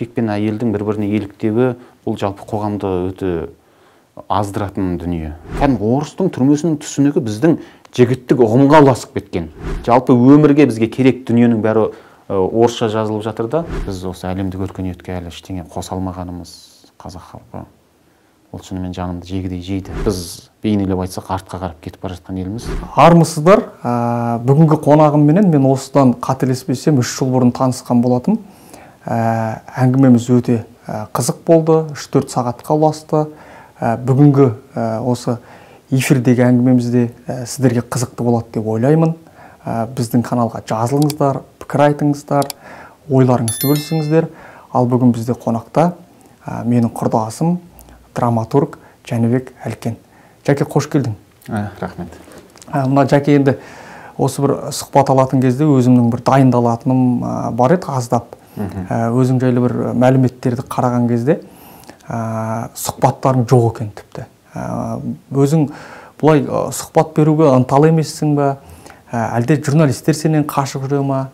еркек пен әйелдің бір-біріне еліктеуі бұл жалпы қоғамда өте аздыратын дүние. Кәдімгі орыстың түрмесінің түсінігі біздің жігіттік ұғымға ұласып кеткен. Жалпы өмірге бізге керек дүниенің бәрі орысша жазылып жатыр да, біз осы әлемдік өркениетке әлі ештеңе қоса алмағанымыз қазақ халқы. Ол шынымен жанымды жегідей жейді. Біз бейнелеп айтсақ артқа қарап кетіп бара жатқан елміз. Армысыздар. Бүгінгі қонағымменен мен осыдан қателеспесем 3 жыл бұрын танысқан болатым. Әңгімеміз өте қызық болды, 3-4 сағатқа ұласты. Бүгінгі осы эфирдегі әңгімемізде сіздерге қызықты болады деп ойлаймын. Біздің каналға жазылыңыздар, пікір айтыңыздар, ойларыңызды бөлісіңіздер. Ал бүгін бізде қонақта менің құрдасым драматург Жәнібек Әлкен. Жәке, қош келдің. Рахмет. Мына Жәке енді осы бір сұхбат алатын кезде өзімнің бір дайындалатыным бар еді аздап. Өзің жайлы бір мәліметтерді қараған кезде сұхбаттарың жоқ екен тіпті. Өзің бұлай сұхбат беруге ынталы емессің ба? Әлде журналистер сенен қашып жүре ма?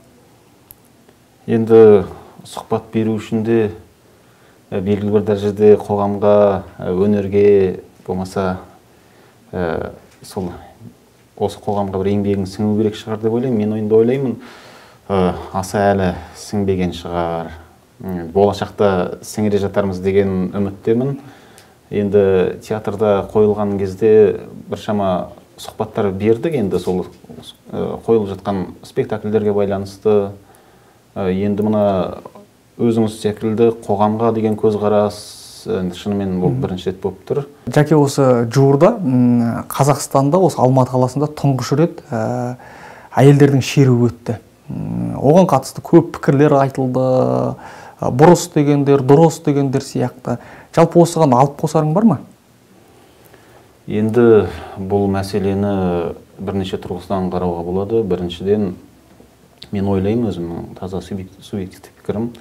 Енді сұхбат беру үшін де белгілі бір дәрежеде қоғамға, өнерге, болмаса сол осы қоғамға бір еңбегің сіңу керек шығар деп ойлаймын. Мен ойында ойлаймын, аса әлі сіңбеген шығар. Болашақта сіңіре жатармыз деген үміттемін. Енді театрда қойылған кезде біршама сұхбаттар бердік, енді сол қойылып жатқан спектакльдерге байланысты. Енді мына өзіңіз секілді қоғамға деген көзқарас шынымен бірінші рет болып тұр. Жәке, осы жуырда Қазақстанда, осы Алматы қаласында тұңғыш рет әйелдердің шеруі өтті. Оған қатысты көп пікірлер айтылды. Бұрыс дегендер, дұрыс дегендер сияқты. Жалпы осыған алып қосарың бар ма? Енді бұл мәселені бірнеше тұрғысынан қарауға болады. Біріншіден, мен ойлаймын, өзімнің таза субъективті пікірім,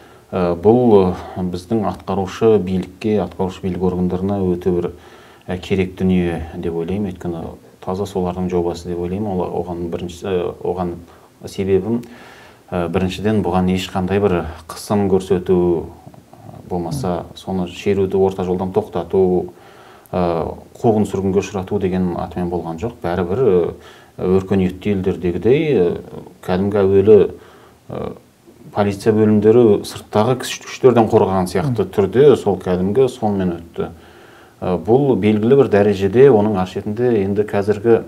бұл біздің атқарушы билікке, атқарушы билік органдарына өте бір керек дүние деп ойлаймын. Өйткені таза солардың жобасы деп ойлаймын. Оған себебім біріншіден бұған ешқандай бір қысым көрсету, болмаса соны шеруді орта жолдан тоқтату, қуғын сүргінге ұшырату деген атымен болған жоқ. Бәрібір өркениетті елдердегідей кәдімгі әуелі полиция бөлімдері сырттағы күштерден қорғаған сияқты түрде сол кәдімгі сонымен өтті. Бұл белгілі бір дәрежеде оның аршетінде енді қазіргі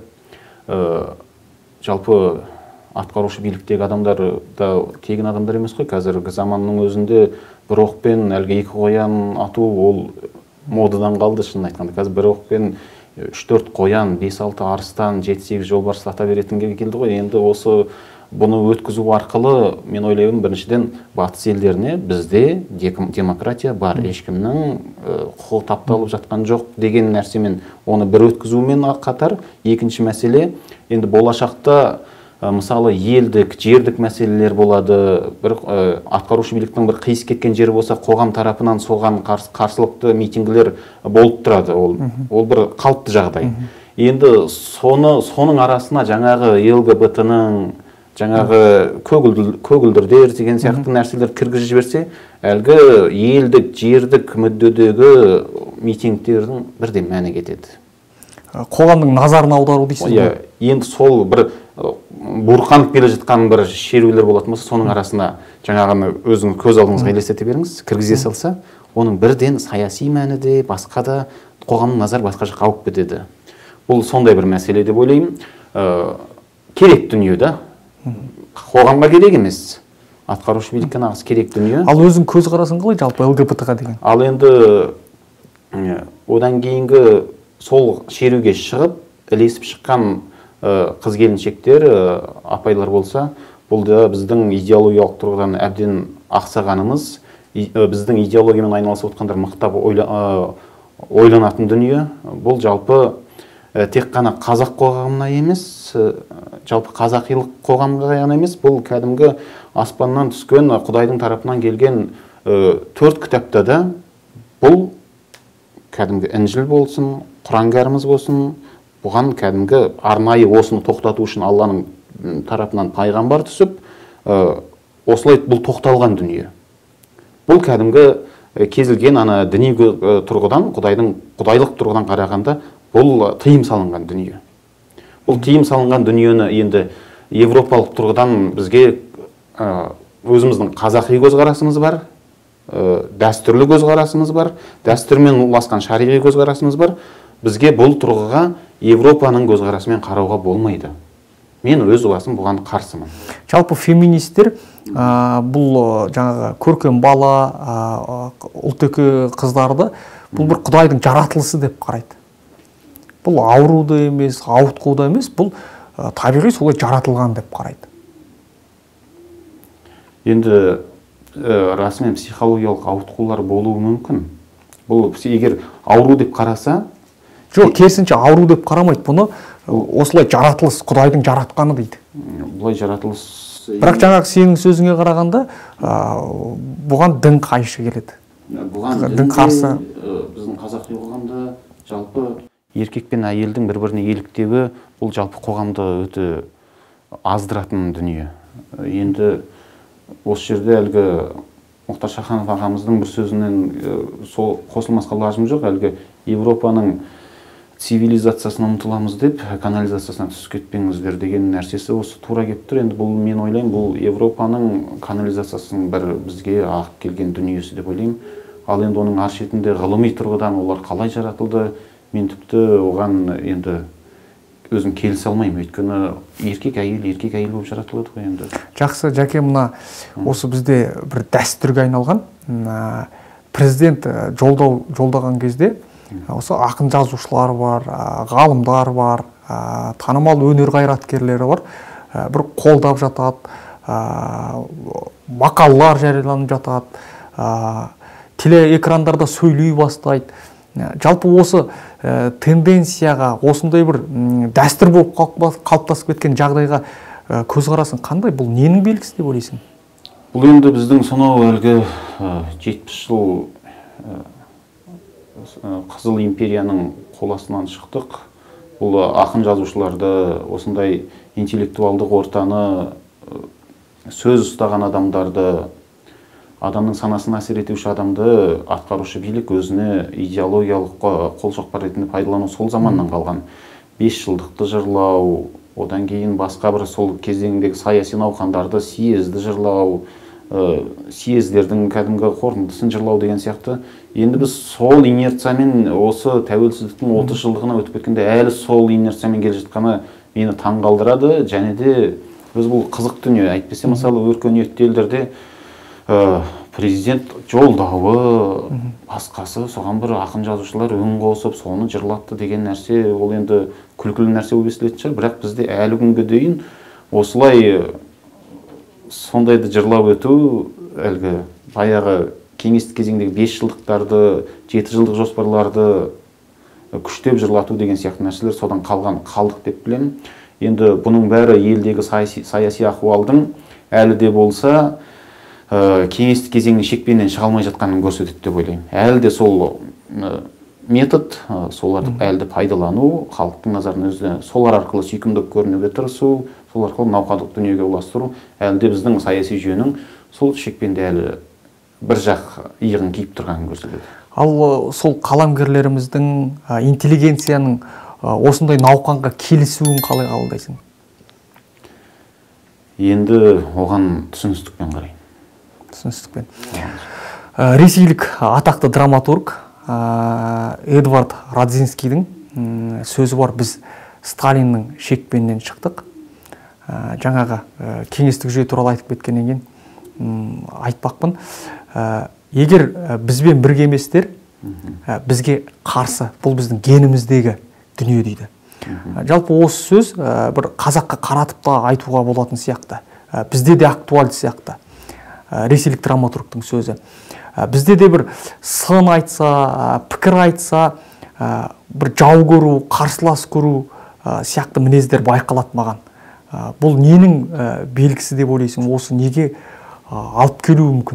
жалпы атқарушы биліктегі адамдар да тегін адамдар емес қой. Қазіргі заманның өзінде бір оқпен әлгі 2 қоян ату ол модадан қалды, шынын айтқанда. Қазір бір оқпен 3-4 қоян, 5-6 арыстан, 7-8 жолбарыс ата беретінге келді ғой. Енді осы бұны өткізу арқылы мен ойлаймын, біріншіден батыс елдеріне бізде демократия бар, ешкімнің құқығы тапталып жатқан жоқ деген нәрсемен оны бір өткізумен қатар, екінші мәселе, енді болашақта мысалы елдік, жердік мәселелер болады, бір атқарушы биліктің бір қиыс кеткен жері болса, қоғам тарапынан соған қарсылықты митингілер болып тұрады. Ол бір қалыпты жағдай. Енді соның арасына жаңағы ЛГБТ-ның, жаңағы көгілдірдер деген сияқты нәрселер кіргізіп жіберсе, әлгі елдік, жердік мүддедегі митингтердің бірден мәні кетеді. Қоғамның назарын аудару дейсіз ғой? Енді сол бір бұрқанып келе жатқан бір шерулер болатын болса, соның арасына жаңағыны өзіңіз көз алдыңызға елестете беріңіз, кіргізе салса, оның бірден саяси мәні де, басқа да қоғамның назары басқа жаққа ауып кетеді. Бұл сондай бір мәселе деп ойлаймын. Керек дүние да. Қоғамға керек емес. Атқарушы билікке нағыз керек дүние. Ал өзің көзқарасың қалай жалпы ЛГБТ-ға деген? Ал енді одан кейінгі сол шеруге шығып, ілесіп шыққан қыз келіншектер, апайлар болса, бұл да біздің идеологиялық тұрғыдан әбден ақсағанымыз, біздің идеологиямен айналысып отқандар мықтап ойланатын дүние. Бұл жалпы тек қана қазақ қоғамына емес, жалпы қазақилық қоғамға ғана емес, бұл кәдімгі аспаннан түскен, Құдайдың тарапынан келген 4 кітапта да бұл кәдімгі Інжіл болсын, Құран кәріміз болсын, бұған кәдімгі арнайы осыны тоқтату үшін Алланың тарапынан пайғамбар түсіп, осылай бұл тоқталған дүние. Бұл кәдімгі кезілген ана діни тұрғыдан, құдайлық тұрғыдан қарағанда бұл тыйым салынған дүние. Бұл тыйым салынған дүниені енді европалық тұрғыдан бізге өзіміздің қазақи көзқарасымыз бар, дәстүрлі көзқарасымыз бар, дәстүрмен ұласқан шариғи көзқарасымыз бар. Бізге бұл тұрғыға Европаның көзқарасымен қарауға болмайды. Мен өз басым бұған қарсымын. Жалпы феминистер бұл жаңағы көркем бала, ұлтеке қыздарды бұл бір құдайдың жаратылысы деп қарайды. Бұл ауруды емес, ауытқуды емес, бұл табиғи солай жаратылған деп қарайды. Енді расымен психологиялық ауытқулар болуы мүмкін. Бұл егер ауру деп қараса, жоқ, керісінше ауру деп қарамайды, бұны осылай жаратылыс, құдайдың жаратқаны дейді. Бұлай жаратылыс. Бірақ жаңағы сенің сөзіңе қарағанда, бұған дін қайшы келеді. Бұған дін қарсы. Біздің қазақи қоғамда жалпы еркек пен әйелдің бір-біріне еліктеуі бұл жалпы қоғамда өте аздыратын дүние. Енді осы жерде әлгі Мұхтар Шаханов ағамыздың бір сөзінен қосылмасқа лажым жоқ. Әлгі Европаның цивилизациясына ұмтыламыз деп, канализациясына түсіп кетпеңіздер деген нәрсесі осы тура келіп тұр. Енді бұл мен ойлаймын, бұл Европаның канализациясының бір бізге ағып келген дүниесі деп ойлаймын. Ал енді оның ар шетінде ғылыми тұрғыдан олар қалай жаратылды, мен тіпті оған енді өзім келісе алмаймын. Өйткені еркек әйел болып жаратылады ғой енді. Жақсы, Жәке, мына осы бізде бір дәстүрге айналған президент жолдаған кезде осы ақын жазушылар бар, ғалымдар бар, танымал өнер қайраткерлері бар, бір қолдап жатады, мақалалар жарияланып жатады, телеэкрандарда сөйлей бастайды. Жалпы осы тенденцияға, осындай бір дәстүр болып қалыптасып кеткен жағдайға көзқарасың қандай? Бұл ненің белгісі деп ойлайсың? Бұл енді біздің сонау әлгі 70 жыл Қызыл империяның қол астынан шықтық. Бұл ақын жазушыларды, осындай интеллектуалдық ортаны, сөз ұстаған адамдарды, адамның санасын әсер етуші адамды атқарушы билік өзіне идеологиялық қолшоқпар ретінде пайдалану сол заманнан қалған. 5 жылдықты жырлау, одан кейін басқа бір сол кезеңдегі саяси науқандарды, съезді жырлау, съездердің кәдімгі қорытындысын жырлау деген сияқты. Енді біз сол инерциямен осы тәуелсіздіктің 30 жылдығына өтіп кеткенде әлі сол инерциямен келе жатқаны мені таңғалдырады. Және де біз бұл қызық дүние. Әйтпесе мысалы өркениетті елдерде президент жолдауы, басқасы, соған бір ақын жазушылар өң қосып, соны жырлатты деген нәрсе, ол енді күлкілі нәрсе болып естілетін шығар. Бірақ бізде әлі күнге дейін осылай сондайды жырлап өту, әлгі баяғы кеңестік кезеңдегі 5 жылдықтарды, 7 жылдық жоспарларды күштеп жырлату деген сияқты нәрселер содан қалдық деп білемін. Енді бұның бәрі елдегі саяси ахуалдың әлі де болса кеңестік кезеңнің шекпенінен шыға алмай жатқанын көрсетеді деп ойлаймын. Әлі де сол метод, соларды әлі де пайдалану, халықтың назарын өзіне солар арқылы сүйкімді көрінуге тырысу, сол арқылы науқандық дүниеге ұластыру, әлі де біздің саяси жүйенің сол шекпенде әлі бір жақ иығын киіп тұрғанын көрсетеді. Ал сол қаламгерлеріміздің, интеллигенцияның осындай науқанға келісуін қалай қабылдайсың? Енді оған түсіністікпен қараймын. Түсіністікпен. Ресейлік атақты драматург Эдвард Радзинскийдің сөзі бар: біз Сталиннің шекпенінен шықтық. Жаңағы кеңестік жүйе туралы айтып кеткеннен кейін айтпақпын. Егер бізбен бірге еместер, бізге қарсы, бұл біздің геніміздегі дүние дейді. Жалпы осы сөз бір қазаққа қаратып та айтуға болатын сияқты. Бізде де актуальды сияқты. Ресейлік драматургтың сөзі. Бізде де бір сын айтса, пікір айтса, бір жау көру, қарсылас көру сияқты мінездер байқалады маған. Бұл ненің белгісі деп ойлайсың? Осы неге алып келуі мүмкін?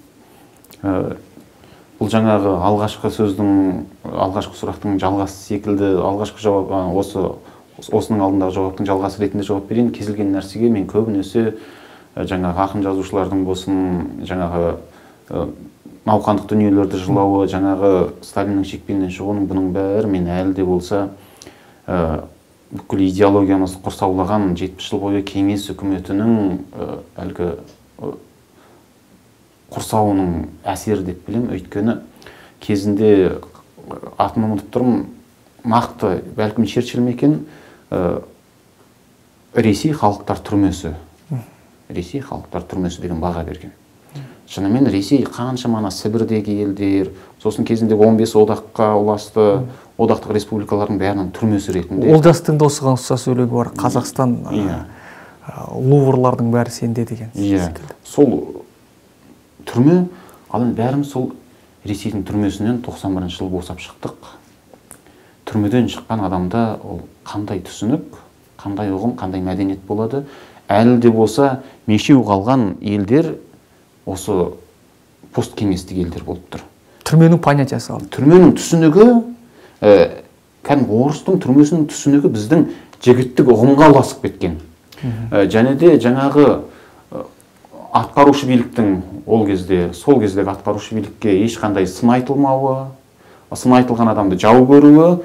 Бұл жаңағы алғашқы сөздің, алғашқы сұрақтың жалғасы секілді, алғашқы жауап, осының алдындағы жауаптың жалғасы ретінде жауап берейін. Кез келген нәрсеге мен көбінесе жаңағы ақын жазушылардың болсын, жаңағы науқандық дүниелерді жырлауы, жаңағы Сталиннің шекпенінен шығуының, бұның бәрі мен әлі де болса бүкіл идеологиямыз құрсаулаған 70 жыл бойы кеңес үкіметінің әлгі құрсауының әсері деп білем. Өйткені кезінде атын ұмытып тұрмын, нақты бәлкім Черчилль ме екен, Ресей халықтар түрмесі. Ресей халықтар түрмесі деген баға берген. Шынымен Ресей қаншама Сібірдегі елдер, сосын кезінде 15 одаққа ұласты, одақтық республикалардың бәрінің түрмесі ретінде. Олжастың да осыған ұқсас өлегі бар. Қазақстан Луврлардың бәрі сенде деген. Сол түрме, ал енді бәріміз сол Ресейдің түрмесінен 91 жыл босап шықтық. Түрмеден шыққан адамда ол қандай түсінік, қандай ұғым, қандай мәдениет болады. Әлі де болса мешеу қалған елдер осы посткеңестік елдер болып тұр. Түрменің понятиясы алды. Түрменің түсінігі, кәдімгі орыстың түрмесінің түсінігі біздің жігіттік ұғымға ұласып кеткен. Және де жаңағы атқарушы биліктің ол кезде, сол кездегі атқарушы билікке ешқандай сын айтылмауы, сын айтылған адамды жау көруі,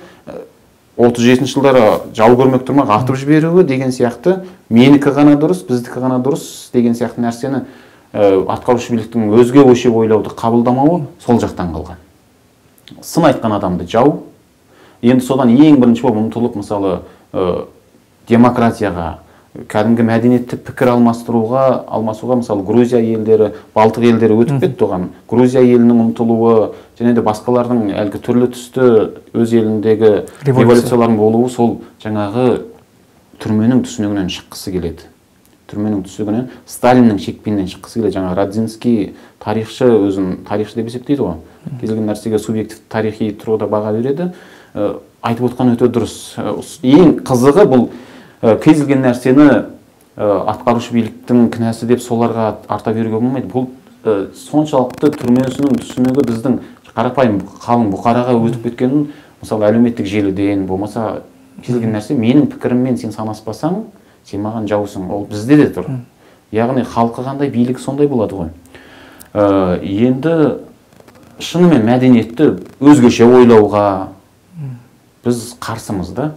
37 жылдары жау көрмек тұрмақ атып жіберуі деген сияқты, менікі ғана дұрыс, біздікі ғана дұрыс деген сияқты нәрсені атқарушы биліктің өзге өше ойлауды қабылдамауы сол жақтан қалған. Сын айтқан адамды жау. Енді содан ең бірінші болып ұмтылып, мысалы, демократияға, кәдімгі мәдениетті пікір алмасуға, мысалы, Грузия елдері, Балтық елдері өтіп кетті оған. Грузия елінің ұмтылуы, және де басқалардың әлгі түрлі түсті өз еліндегі революциялардың болуы сол жаңағы түрменің түсінігінен шыққысы келеді. Түрменің түсінігінен, Сталиннің шекпенінен шыққысы келеді. Жаңағы Радзинский тарихшы, өзін тарихшы деп есептейді ғой. Кез келген нәрсеге субъективті тарихи тұрғыда баға береді. Айтып отқан өте дұрыс. Ең қызығы бұл кез келген нәрсені атқарушы биліктің кінәсі деп соларға арта беруге болмайды. Бұл соншалықты түрмесінің түсінігі біздің қарапайым қалың бұқараға өтіп кеткенін, мысалы, әлеуметтік желіден болмаса, кез келген нәрсе менің пікіріммен сен санаспасаң, сен маған жаусың. Ол бізде де тұр. Яғни халқы қандай, билік сондай болады ғой. Енді шынымен мәдениетті өзгеше ойлауға біз қарсымыз да.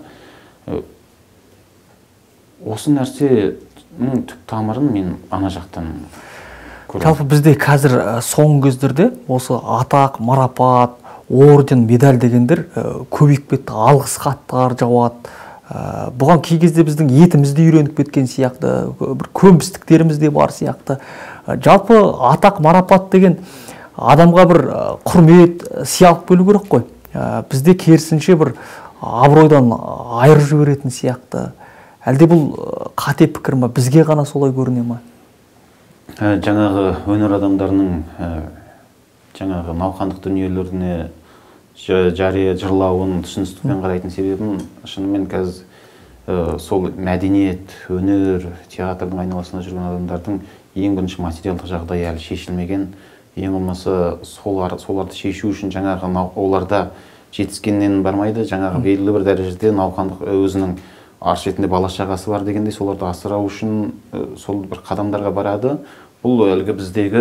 Осы нәрсенің түп тамырын мен ана жақтан көремін. Жалпы бізде қазір соңғы кездерде осы атақ, марапат, орден, медаль дегендер көбейіп кетті, алғыс хаттар жауады. Бұған кей кезде біздің етіміз де үйреніп кеткен сияқты, бір көнбістіктеріміз де бар сияқты. Жалпы атақ, марапат деген адамға бір құрмет, сыйлық бөлу керек қой. Бізде керісінше бір абыройдан айырып жіберетін сияқты. Әлде бұл қате пікір ма? Бізге ғана солай көріне ма? Жаңағы өнер адамдарының жаңағы науқандық дүниелеріне жария жырлауын түсіністікпен қарайтын себебім шынымен қазір сол мәдениет, өнер, театрдың айналасында жүрген адамдардың ең бірінші материалдық жағдайы әлі шешілмеген. Ең болмаса соларды шешу үшін жаңағы оларда жетіскеннен бармайды, жаңағы белгілі бір дәрежеде науқандық өзінің арғы шетінде бала шағасы бар дегендей, соларды асырау үшін сол бір қадамдарға барады. Бұл әлгі біздегі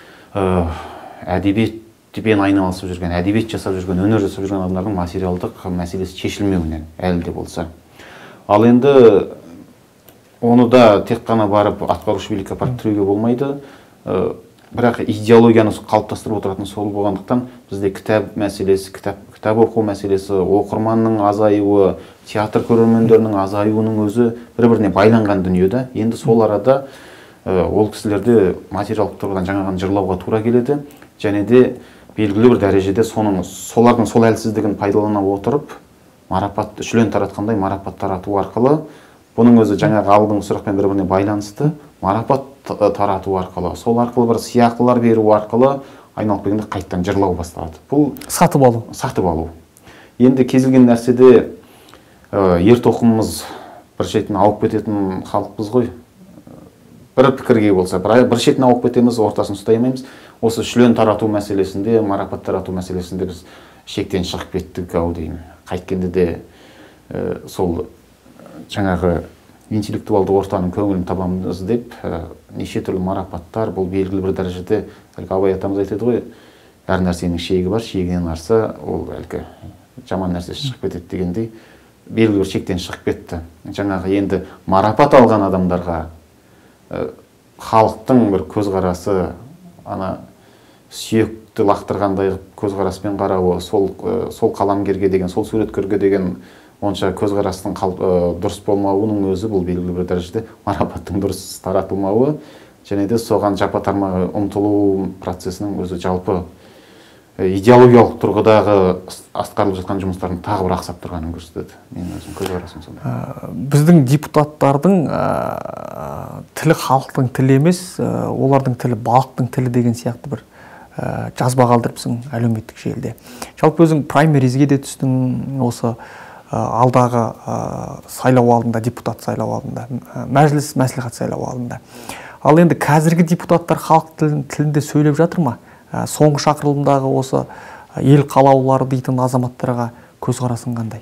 әдебиетпен айналысып жүрген, әдебиет жасап жүрген, өнер жасап жүрген адамдардың материалдық мәселесі шешілмеуінен әлі де болса. Ал енді оны да тек қана барып атқарушы билікке апарып тіреуге болмайды. Бірақ идеологияны қалыптастырып отыратын сол болғандықтан бізде кітап мәселесі, кітап оқу мәселесі, оқырманның азаюы, театр көрермендерінің азаюының өзі бір-біріне байланған дүниеде. Енді сол арада ол кісілерде материалдық тұрғыдан жаңағын жырлауға тура келеді. Және де белгілі бір дәрежеде солардың сол әлсіздігін пайдалана отырып, марапат, шлен таратқандай марапат тарату арқылы, бұның өзі жаңағы алдыңғы сұрақпен бір-біріне байланысты, марапат тарату арқылы, сол арқылы бір сыйақылар беру арқылы айналып келгенде қайттан жырлау басталады. Бұл сатып алу. Сатып алу. Енді кез келген нәрседе ер тоқымымыз бір шетін ауып кететін халықпыз ғой. Бір пікірге болса, бір шетін ауып кетеміз, ортасын ұстай алмаймыз. Осы шлен тарату мәселесінде, марапат тарату мәселесінде біз шектен шығып кеттік ау деймін. Қайткенде де сол жаңағы интеллектуалды ортаның көңілін табамыз деп неше түрлі марапаттар, бұл белгілі бір дәрежеде, әлгі Абай атамыз айтады ғой, әр нәрсенің шегі бар, шегінен арса ол әлгі жаман нәрсе шығып кетеді дегендей, белгілі бір шектен шығып кетті. Жаңағы енді марапат алған адамдарға халықтың бір көзқарасы, ана сүйекті лақтырғандай көзқараспен қарауы, сол қаламгерге деген, сол суреткерге деген онша көзқарастың дұрыс болмауының өзі бұл белгілі бір дәрежеде марапаттың дұрыс таратылмауы, және де соған жапа тармағы ұмтылу процесінің өзі жалпы идеологиялық тұрғыдағы атқарылып жатқан жұмыстардың тағы бір ақсап тұрғанын көрсетеді. Менің өзім көзқарасым сондай. Біздің депутаттардың тілі халықтың тілі емес, олардың тілі балықтың тілі деген сияқты бір жазба қалдырыпсың әлеуметтік желіде. Жалпы өзің праймеризге де түстің, осы алдағы сайлау алдында, депутат сайлау алдында, мәжіліс мәслихат сайлау алдында. Ал енді қазіргі депутаттар халық тілінде сөйлеп жатыр ма? Соңғы шақырылымдағы осы ел қалаулылары дейтін азаматтарға көзқарасың қандай?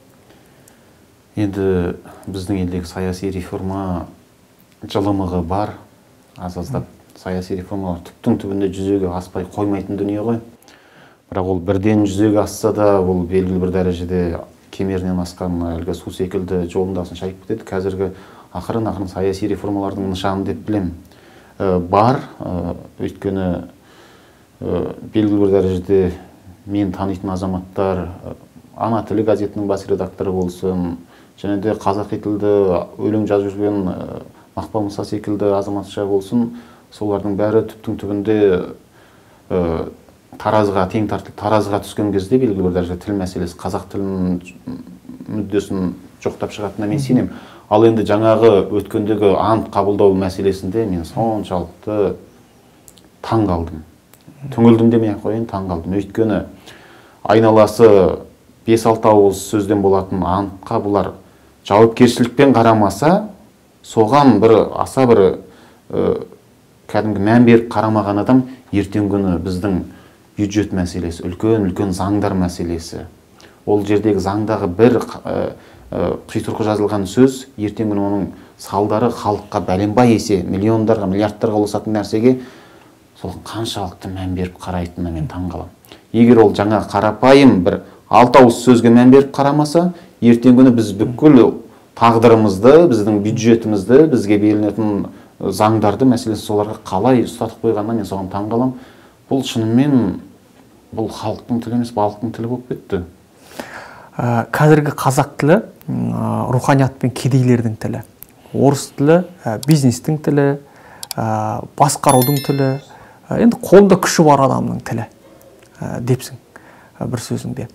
Енді біздің елдегі саяси реформа жылымығы бар, аз-аздап саяси реформалар түптің түбінде жүзеге аспай қоймайтын дүние ғой. Бірақ ол бірден жүзеге асса да, ол белгілі бір дәрежеде кемерінен асқан әлгі су секілді жолындасын шайып кетеді. Қазіргі ақырын саяси реформалардың нышаны деп білем. Бар, өйткені белгілі бір дәрежеде мен танитын азаматтар, ана тілі газетінің бас редакторы болсын, және де қазақи тілді өлең жазып жүрген Мақпал Мұса секілді азаматша болсын, солардың бәрі түптің түбінде таразыға, тең тартылып таразыға түскен кезде белгілі бір дәрежеде тіл мәселесі, қазақ тілінің мүддесін жоқтап шығатынына мен сенемін. Ал енді жаңағы өткендегі ант қабылдау мәселесінде мен соншалықты таң қалдым. Түңілдім демей-ақ қояйын, таң қалдым. Өйткені айналасы 5-6 ауыз сөзден болатын антқа бұлар жауапкершілікпен қарамаса, соған аса бір кәдімгі мән беріп қарамаған адам ертеңгі күні біздің бюджет мәселесі, үлкен заңдар мәселесі. Ол жердегі заңдағы бір қитұрқы жазылған сөз, ертеңгі күні оның салдары халыққа бәленбай есе, миллиондарға, миллиардтарға ұласатын нәрсеге сол қаншалықты мән беріп қарайтынына мен таң қаламын. Егер ол жаңа қарапайым бір 6 ауыз сөзге мән беріп қарамаса, ертеңгі күні біз бүкіл тағдырымызды, біздің бюджетімізді, бізге берілетін заңдарды мәселесі соларға қалай ұстатып қойғанына мен соған таң қаламын. Бұл шынымен бұл халықтың тілі емес, балықтың тілі болып кетті. Қазіргі қазақ тілі руханият пен кедейлердің тілі, орыс тілі бизнестің тілі, басқарудың тілі, енді қолында күші бар адамның тілі депсің бір сөзіңде.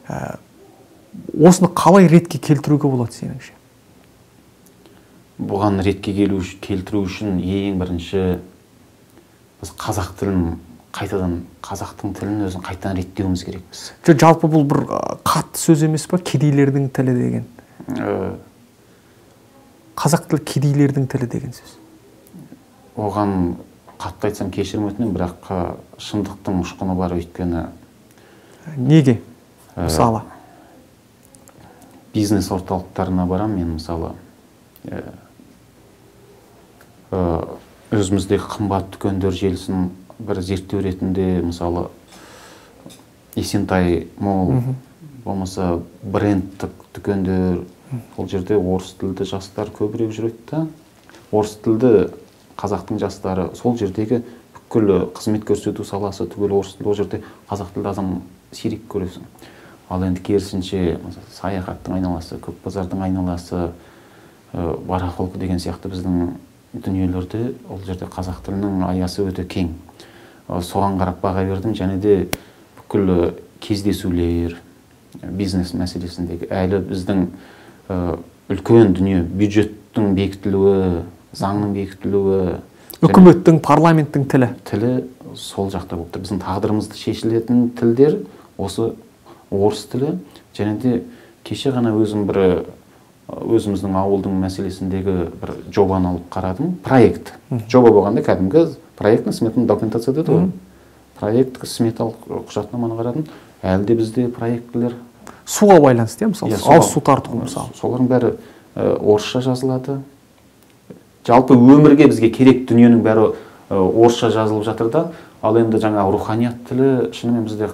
Осыны қалай ретке келтіруге болады сеніңше? Бұған ретке келтіру үшін ең бірінші біз қазақ тілін қайтадан, қазақтың тілін өзін қайтадан реттеуіміз керекпіз. Жалпы бұл бір қатты сөз емес па, кедейлердің тілі деген? Қазақ тілі кедейлердің тілі деген сөз. Оған қатты айтсам кешірім өтінемін, бірақ шындықтың ұшқыны бар. Өйткені неге? Мысалы бизнес орталықтарына барам мен, мысалы өзіміздегі қымбат дүкендер желісін бір зерттеу ретінде, мысалы Есентай мол, болмаса брендтік дүкендер, ол жерде орыс тілді жастар көбірек жүреді. Орыс тілді қазақтың жастары, сол жердегі бүкіл қызмет көрсету саласы түгел орыс тілді, ол жерде қазақ тілді адам сирек көресің. Ал енді керісінше саяхаттың айналасы, көк базардың айналасы, барахолка деген сияқты біздің дүниелерде, ол жерде қазақ тілінің аясы өте кең. Соған қарап баға бердім, және де бүкіл кездесулер, бизнес мәселесіндегі әлі біздің үлкен дүние, бюджеттің бекітілуі, заңның бекітілуі, үкіметтің, парламенттің тілі сол жақта болып тұр. Біздің тағдырымызды шешілетін тілдер осы орыс тілі, және де кеше ғана өзіміздің ауылдың мәселесіндегі бір жобаны алып қарадым. Проект. Жоба болғанда кәдімгі проектный сметалық документация деді ғой. Проект сметалық құжатнаманы қарадым. Әлде бізде проектілер суға байланысты, мысалы, ауыз су тарту мысалы. Солардың бәрі орысша жазылады. Жалпы өмірге бізге керек дүниенің бәрі орысша жазылып жатыр да, ал енді жаңа руханият тілі шынымен бізде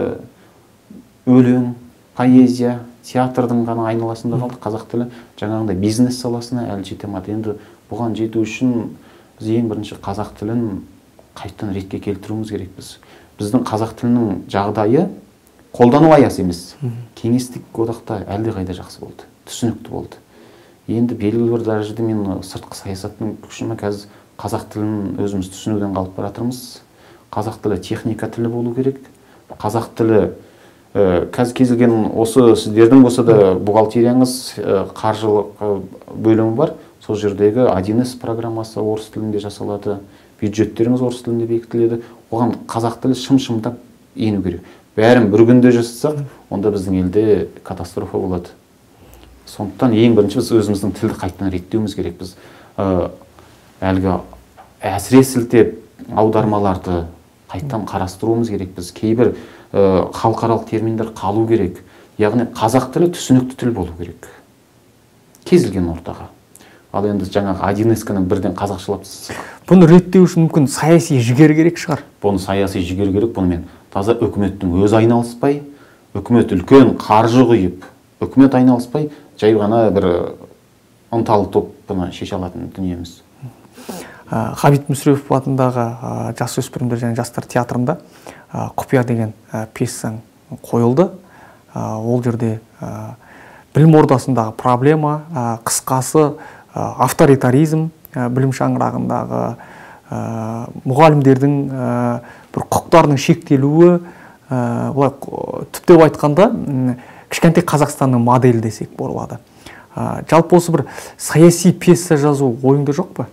өлең, поэзия, театрдың ғана айналасында қалды. Қазақ тілі жаңағындай бизнес саласына әлі жете алмады. Енді бұған жету үшін біз ең бірінші қазақ тілін қайтадан ретке келтіруіміз керекпіз. Біздің қазақ тілінің жағдайы қолдану аясы емес. Кеңестік одақта әлдеқайда жақсы болды, түсінікті болды. Енді белгілі бір дәрежеде мен сыртқы саясаттың күшімен қазір қазақ тілін өзіміз түсінуден қалып бара жатырмыз. Қазақ тілі техника тілі болу керек. Қазақ тілі қазір кез келген осы сіздердің болса да бухгалтерияңыз қаржылық бөлімі бар. Сол жердегі 1С программасы орыс тілінде жасалады. Бюджеттеріңіз орыс тілінде бекітіледі. Оған қазақ тілі шым-шымдап ену керек. Бәрін бір күнде жасасақ, онда біздің елде катастрофа болады. Сондықтан ең бірінші біз өзіміздің тілді қайтадан реттеуіміз керек. Біз әлгі әсіре сілтеп аудармаларды қайтадан қарастыруымыз керек. Біз кейбір халықаралық терминдер қалу керек. Яғни қазақ тілі түсінікті тіл болу керек. Кез келген ортаға. Ал енді жаңағы 1С-ні бірден қазақшалап бұны реттеу үшін мүмкін саяси жігер керек шығар. Бұны саяси жігер керек. Бұнымен таза үкіметтің өзі айналыспай, үкімет үлкен қаржы құйып, үкімет айналыспай, жай ғана бір ынталы топ бұны шеше алатын дүниеміз. Ғабит Мүсірепов атындағы жасөспірімдер және жастар театрында құпия деген пьесаң қойылды. Ол жерде білім ордасындағы проблема, қысқасы авторитаризм, білім шаңырағындағы мұғалімдердің бір құқықтарының шектелуі, түптеп айтқанда кішкентай Қазақстанның моделі десек болады. Жалпы осы бір саяси пьеса жазу ойыңда жоқ па?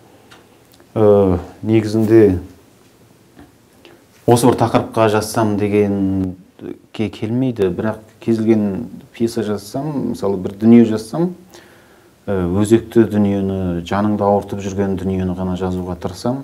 Негізінде осы бір тақырыпқа жазсам дегенге келмейді, бірақ кез келген пьеса жазсам, мысалы бір дүние жазсам, өзекті дүниені, жаныңды ауыртып жүрген дүниені ғана жазуға тырысам,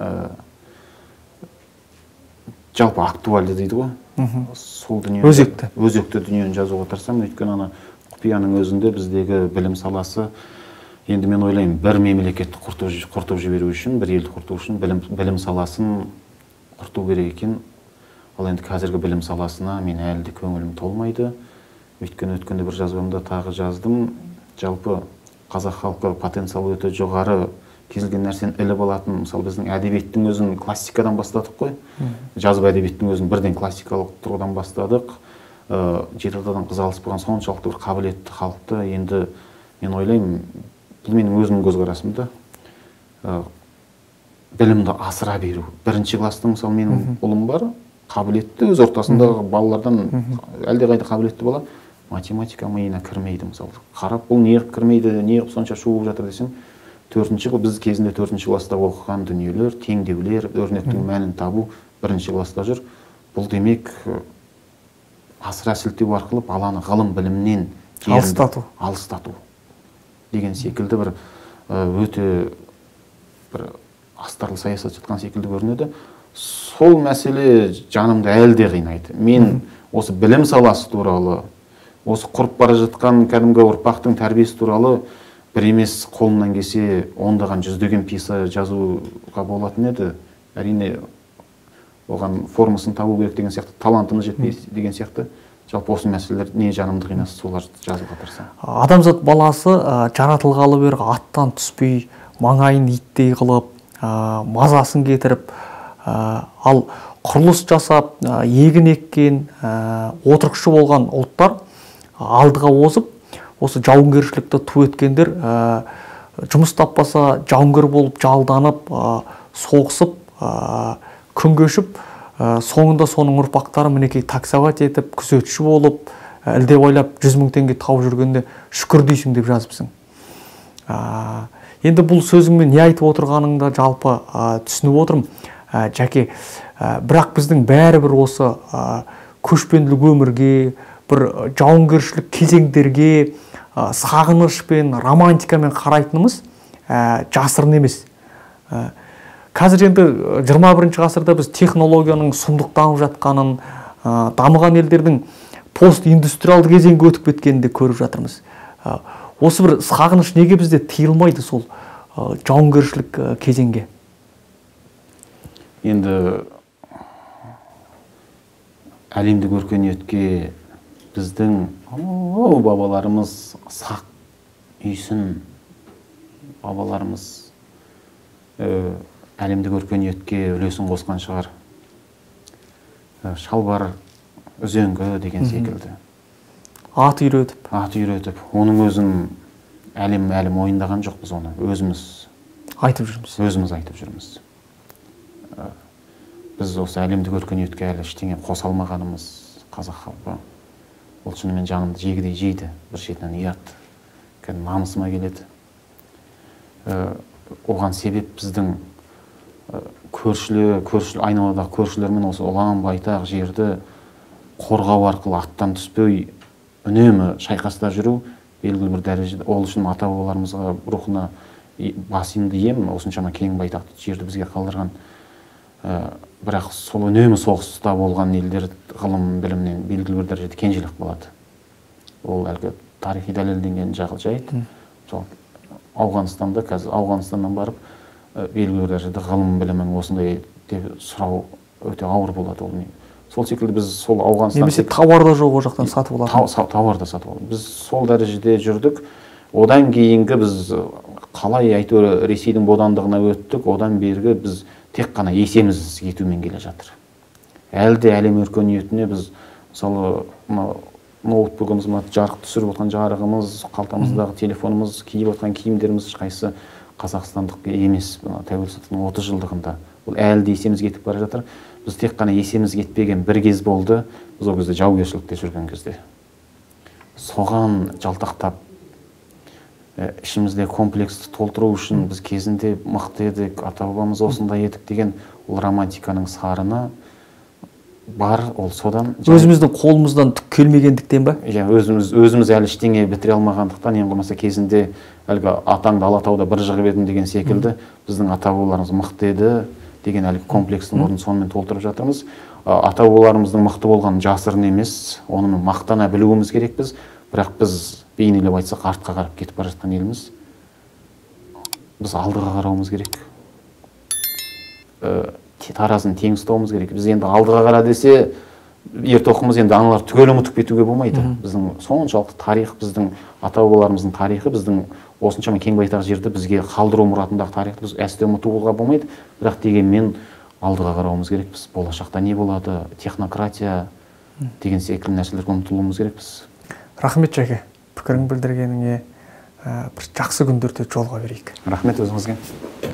жалпы актуальды дейді ғой. Сол дүние өзекті дүниені жазуға тырысам, өйткені ана құпияның өзінде біздегі білім саласы, енді мен ойлаймын, бір мемлекетті құртып жіберу үшін, бір елді құрту үшін білім саласын құрту керек екен. Ал енді қазіргі білім саласына мен әлі де көңілім толмайды. Өйткені өткенде бір жазбамда тағы жаздым. Жалпы қазақ халқы потенциалы өте жоғары, кез келген нәрсені іліп алатын. Мысалы біздің әдебиеттің өзін классикадан бастадық қой. Жазба әдебиеттің өзін бірден классикалық тұрғыдан бастадық. Жеті атадан қыз алыс болған соншалықты бір қабілетті халықты енді мен ойлаймын, бұл менің өзімнің көзқарасым да, білімді асыра беру. Бірінші класстың мысалы менің ұлым бар, қабілетті, өз ортасындағы балалардан әлдеқайда қабілетті бала, математика миына кірмейді мысалы. Қарап, бұл неғып кірмейді, неғып сонша шуып жатыр десем, біз кезінде 4-ші класста оқыған дүниелер, теңдеулер, өрнектің мәнін табу 1-ші класста жүр. Бұл демек асыра сілтеу арқылы баланы ғылым білімнен алыстату деген секілді бір өте бір астарлы саясат жатқан секілді көрінеді. Сол мәселе жанымды әлде қинайды. Мен осы білім саласы туралы, осы құрып бара жатқан кәдімгі ұрпақтың тәрбиесі туралы бір емес қолымнан келсе ондаған жүздеген пьеса жазуға болатын еді. Әрине оған формасын табу керек деген сияқты, талантымыз жетпей деген сияқты. Жалпы осы мәселелер не жанымды қинаса солар жазуға тырысам. Адамзат баласы жаратылғалы бері аттан түспей, маңайын иттей қылып, мазасын кетіріп, ал құрылыс жасап, егін еккен, отырықшы болған ұлттар алдыға озып, осы жауынгершілікті ту еткендер жұмыс таппаса жауынгер болып жалданып, соғысып, күн кешіп, соңында соның ұрпақтары мінекей таксовать етіп, күзетші болып, ілдеп ойлап 100 000 теңге тауып жүргенде шүкір дейсің деп жазыпсың. Енді бұл сөзіңмен не айтып отырғаныңда жалпы түсініп отырмын. Жәке, бірақ біздің бәрібір осы көшпенділік өмірге, бір жауынгершілік кезеңдерге сағынышпен, романтикамен қарайтынымыз жасырын емес. Қазір енді 21 ғасырда біз технологияның сұмдықтанып жатқанын, дамыған елдердің пост-индустриалды кезеңге өтіп кеткенін де көріп жатырмыз. Осы бір сағыныш неге бізде тыйылмайды сол жауынгершілік кезеңге? Енді әлемдік өркениетке біздің бабаларымыз сақ үйсін, бабаларымыз әлемдік өркениетке үлесін қосқан шығар. Шалбар үзеңгі деген секілді. Ат үйретіп. Оның өзін әлем ойындаған жоқпыз, оны өзіміз айтып жүрміз. Біз осы әлемдік өркениетке әлі ештеңе қоса алмағанымыз қазақ халқы. Ол шынымен жанымды жегідей жейді, бір шетінен ұят. Намысыма келеді. Оған себеп біздің айналадағы көршілермен осы ұлан байтақ жерді қорғау арқылы аттан түспей үнемі шайқаста жүру, белгілі бір дәрежеде. Ол үшін ата-бабаларымызға рухына бас иемді ем, осыншама кең байтақ жерді бізге қалдырған. Бірақ сол үнемі соғыста болған елдер ғылым білімнен белгілі бір дәрежеде кенжелік болады. Ол әлгі тарихи дәлелденген жайт. Сол Ауғанстанда, қазір Ауғанстаннан барып белгілі бір дәрежеде ғылым білімін осындай деп сұрау өте ауыр болады. Ол сол секілді біз сол Ауғанстан немесе тауар да жоқ, о жақтан сатып алады. Тауар да сатып алады. Біз сол дәрежеде жүрдік. Одан кейінгі біз қалай әйтеуір Ресейдің бодандығына өттік, одан бергі біз тек қана есеміз кетумен келе жатыр. Әлде әлем өркениетіне біз мысалы ноутбугымыз, жарық түсіріп отқан жарығымыз, қалтамыздағы телефонымыз, киіп отқан киімдеріміз ешқайсысы қазақстандық емес. Тәуелсіздіктің 30 жылдығында бұл әлі де есеміз кетіп бара жатыр. Біз тек қана есеміз кетпеген бір кез болды. Біз ол кезде жаугершілікте жүрген кезде. Соған жалтақтап, ішімізде комплексті толтыру үшін біз кезінде мықты едік, ата-бабамыз осындай едік деген ол романтиканың сарыны бар. Ол содан өзіміздің қолымыздан түк келмегендіктен ба? Өзіміз әлі ештеңе бітіре алмағандықтан, ең болмаса кезінде әлгі атаңды Алатауда бір жығып едім деген секілді біздің ата-бабаларымыз мықты еді деген әлгі комплекстің орнын сонымен толтырып жатырмыз. Ата-бабаларымыздың мықты болғаны жасырын емес, оны мақтана білуіміз керекпіз. Бірақ біз бейнелеп айтсақ артқа қарап кетіп бара жатқан елміз. Біз алдыға қарауымыз керек. Таразын тең ұстауымыз керек. Біз енді алдыға қара десе, ертоқымыз енді аналар түгел ұмытып кетуге болмайды. Біздің соншалықты тарих, біздің ата-бабаларымыздың тарихы, біздің осыншама кең байтақ жерді бізге қалдыру мұратындағы тарихты біз әсте ұмытуға болмайды. Бірақ дегенмен алдыға қарауымыз керекпіз. Болашақта не болады? Технократия деген секілді нәрселерге ұмтылуымыз керекпіз. Рахмет Жәке, пікірін білдіргеніңе. Бір жақсы күндерде жолға берейік. Рахмет өзіңізге.